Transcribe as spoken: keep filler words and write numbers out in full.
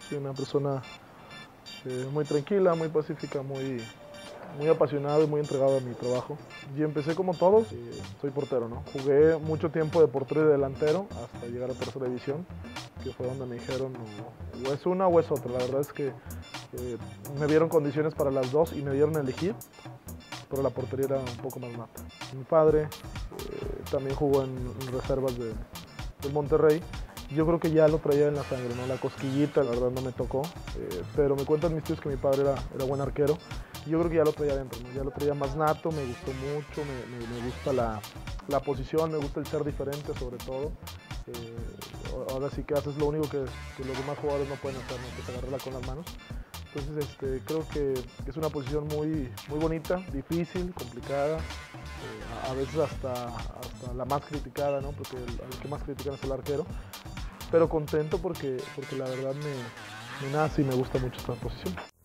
Soy una persona eh, muy tranquila, muy pacífica, muy, muy apasionado y muy entregado a mi trabajo. Y empecé como todos, eh, soy portero, ¿no? Jugué mucho tiempo de portero y delantero hasta llegar a tercera división, que fue donde me dijeron o, o es una o es otra. La verdad es que eh, me dieron condiciones para las dos y me dieron a elegir, pero la portería era un poco más nata. Mi padre eh, también jugó en, en reservas de, del Monterrey. Yo creo que ya lo traía en la sangre, ¿no? La cosquillita, la verdad no me tocó, eh, pero me cuentan mis tíos que mi padre era, era buen arquero. Y yo creo que ya lo traía adentro, ¿no? Ya lo traía más nato, me gustó mucho, me, me, me gusta la, la posición, me gusta el ser diferente sobre todo. Eh, ahora sí que haces lo único que, que los demás jugadores no pueden hacer, ¿no? Que es agarrarla con las manos. Entonces este, creo que es una posición muy, muy bonita, difícil, complicada, eh, a, a veces hasta, hasta la más criticada, ¿no? Porque el, el que más critican es el arquero. Pero contento porque, porque la verdad me, me nace y me gusta mucho esta posición.